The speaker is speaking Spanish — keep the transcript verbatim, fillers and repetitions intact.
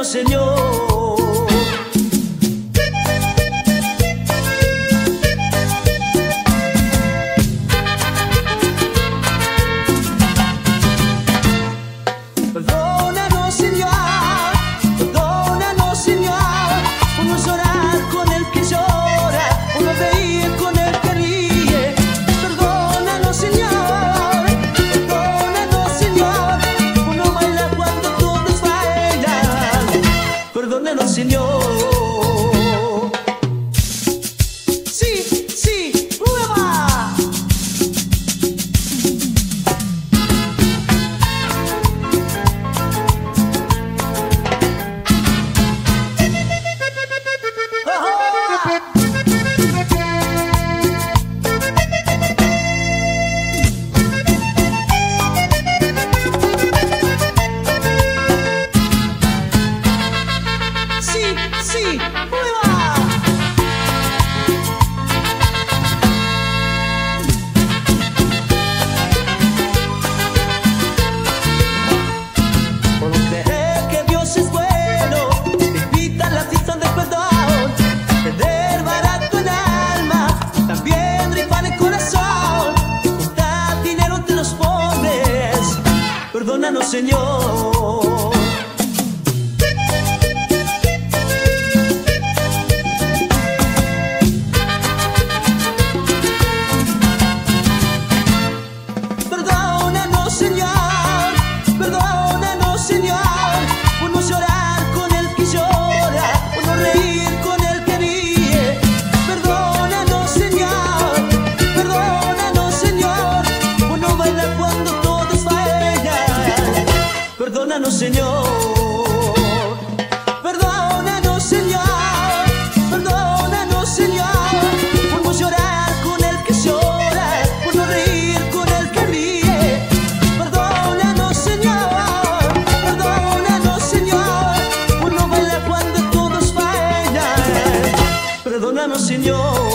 Perdónanos, Señor. Perdónanos, Señor, perdónanos, Señor, por no llorar con el que llora, por no reír con el que ríe. Perdónanos, Señor, perdónanos, Señor, por no bailar cuando todos bailan. Perdónanos, Señor. Sí, sí, prueba. Sí, sí, prueba. Por creer que Dios es bueno, te invita a la fiesta del perdón. Vender barato el alma, también rifar el corazón. Juntar dinero entre los pobres. Perdónanos, Señor. Perdónanos, Señor, perdónanos, Señor, por no llorar con el que llora, por no reír con el que ríe. Perdónanos, Señor, perdónanos, Señor, por no bailar cuando todos bailan. Perdónanos, Señor. Perdónanos, Señor, perdónanos, Señor, por no llorar con el que llora, por no reír con el que ríe. Perdónanos, Señor, perdónanos, Señor, por no bailar cuando todos bailan. Perdónanos, Señor.